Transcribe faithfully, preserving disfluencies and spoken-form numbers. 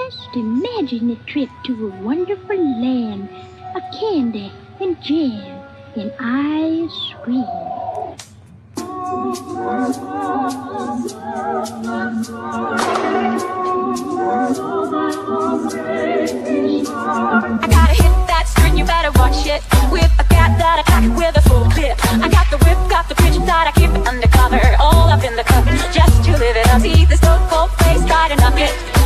Just imagine a trip to a wonderful land of candy and jam and ice cream. I gotta hit that string, you better watch it. With a cat that I pack with a full clip. I got the whip, got the bitch that I keep it undercover. All up in the cup, just to live it up. See this cold, cold face, try to knock it.